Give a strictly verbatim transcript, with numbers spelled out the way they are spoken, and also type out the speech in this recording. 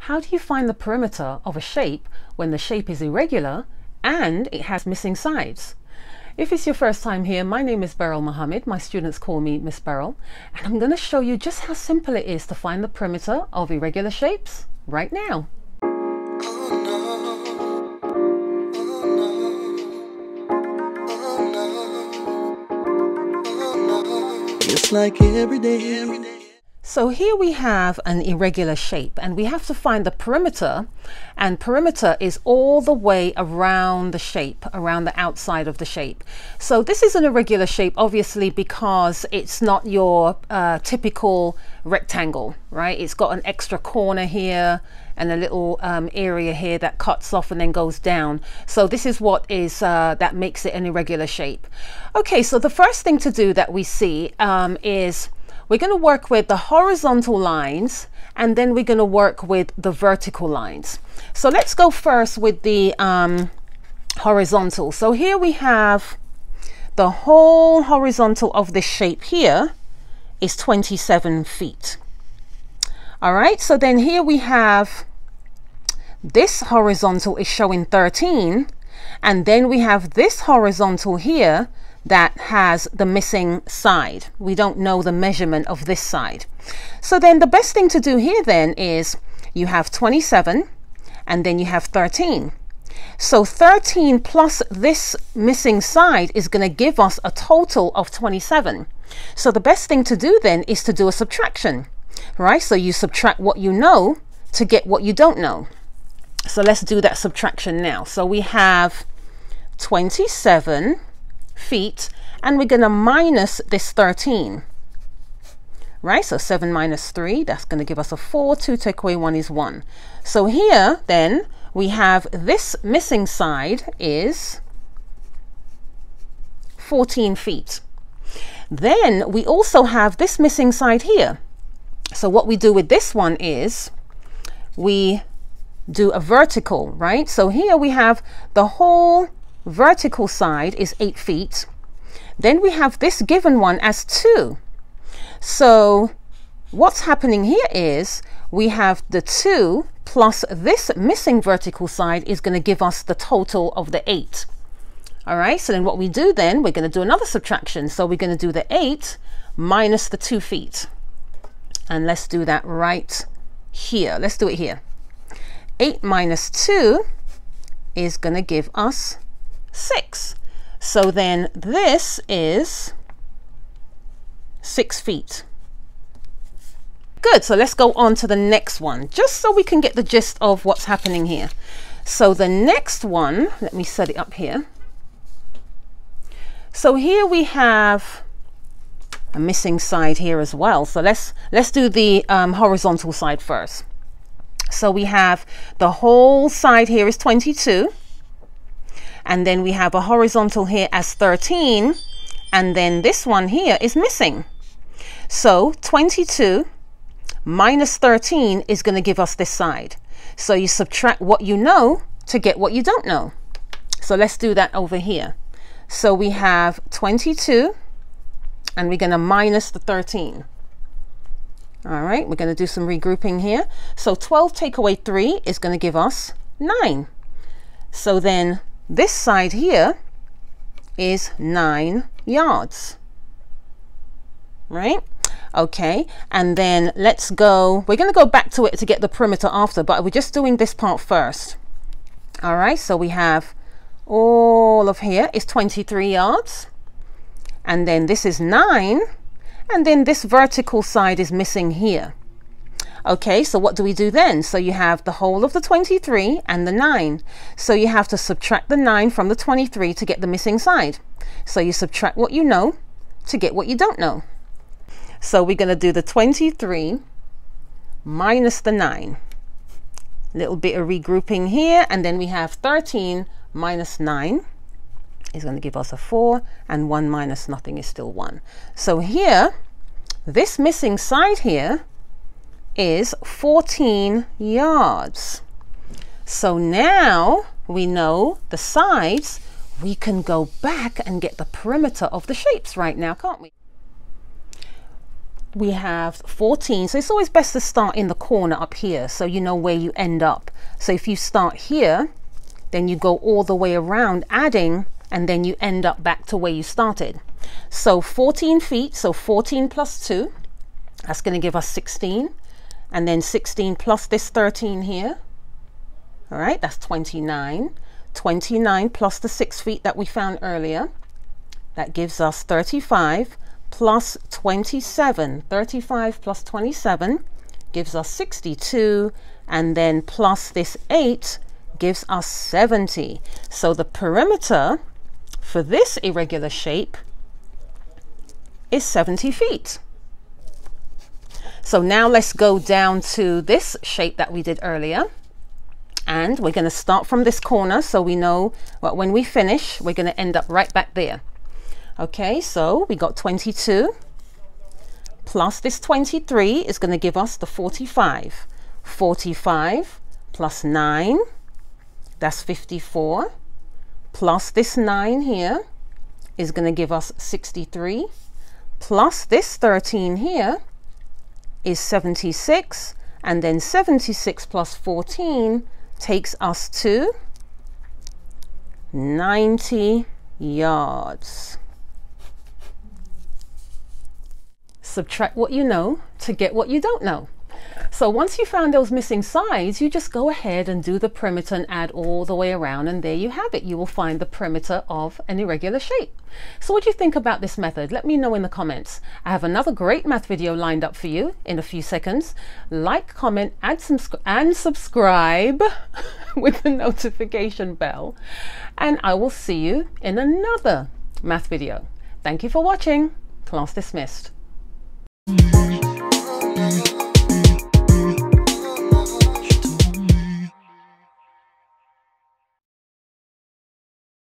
How do you find the perimeter of a shape when the shape is irregular and it has missing sides? If it's your first time here, my name is Beryl Mohammed. My students call me Miss Beryl, and I'm going to show you just how simple it is to find the perimeter of irregular shapes right now. It's like every day, every day. So here we have an irregular shape and we have to find the perimeter, and perimeter is all the way around the shape, around the outside of the shape. So this is an irregular shape obviously because it's not your uh, typical rectangle, right? It's got an extra corner here and a little um, area here that cuts off and then goes down. So this is what is uh, that makes it an irregular shape. Okay, so the first thing to do that we see um, is we're going to work with the horizontal lines, and then we're going to work with the vertical lines. So let's go first with the um, horizontal. So here we have the whole horizontal of this shape here is twenty-seven feet. All right, so then here we have this horizontal is showing thirteen, and then we have this horizontal here that has the missing side. We don't know the measurement of this side. So then the best thing to do here then is you have twenty-seven and then you have thirteen. So thirteen plus this missing side is going to give us a total of twenty-seven. So the best thing to do then is to do a subtraction, right? So you subtract what you know to get what you don't know. So let's do that subtraction now. So we have twenty-seven feet and we're going to minus this thirteen, right? So seven minus three, that's going to give us a four. Two take away one is one. So here then we have this missing side is fourteen feet. Then we also have this missing side here. So what we do with this one is we do a vertical, right? So here we have the whole vertical side is eight feet. Then we have this given one as two. So what's happening here is we have the two plus this missing vertical side is going to give us the total of the eight. All right, so then what we do then, we're going to do another subtraction. So we're going to do the eight minus the two feet. And let's do that right here. Let's do it here. eight minus two is going to give us six. So then this is six feet. Good, so let's go on to the next one, just so we can get the gist of what's happening here. So the next one, let me set it up here. So here we have a missing side here as well. So let's let's do the um, horizontal side first. So we have the whole side here is twenty-two. And then we have a horizontal here as thirteen, and then this one here is missing. So twenty-two minus thirteen is going to give us this side. So you subtract what you know to get what you don't know. So let's do that over here. So we have twenty-two and we're going to minus the thirteen. All right, we're going to do some regrouping here. So twelve take away three is going to give us nine. So then this side here is nine yards, right? Okay, and then let's go, we're going to go back to it to get the perimeter after, but we're just doing this part first. All right, so we have all of here is twenty-three yards, and then this is nine, and then this vertical side is missing here. Okay, so what do we do then? So you have the whole of the twenty-three and the nine. So you have to subtract the nine from the twenty-three to get the missing side. So you subtract what you know to get what you don't know. So we're going to do the twenty-three minus the nine. Little bit of regrouping here, and then we have thirteen minus nine is going to give us a four, and one minus nothing is still one. So here, this missing side here is fourteen yards. So now we know the sides. We can go back and get the perimeter of the shapes right now, can't we? we have fourteen. So it's always best to start in the corner up here so you know where you end up. So if you start here, then you go all the way around adding, and then you end up back to where you started. So fourteen feet, so fourteen plus two, that's going to give us sixteen, and then sixteen plus this thirteen here. All right, that's twenty-nine. twenty-nine plus the six feet that we found earlier, that gives us thirty-five, plus twenty-seven. thirty-five plus twenty-seven gives us sixty-two, and then plus this eight gives us seventy. So the perimeter for this irregular shape is seventy feet. So now let's go down to this shape that we did earlier. And we're going to start from this corner so we know what when we finish, we're going to end up right back there. Okay, so we got twenty-two plus this twenty-three is going to give us the forty-five. forty-five plus nine, that's fifty-four. Plus this nine here is going to give us sixty-three. Plus this thirteen here is seventy-six. And then seventy-six plus fourteen takes us to ninety yards. Subtract what you know to get what you don't know. So once you found those missing sides, you just go ahead and do the perimeter and add all the way around, and there you have it. You will find the perimeter of an irregular shape. So what do you think about this method? Let me know in the comments. I have another great math video lined up for you in a few seconds. Like, comment, and, and subscribe with the notification bell. And I will see you in another math video. Thank you for watching. Class dismissed. Mm-hmm.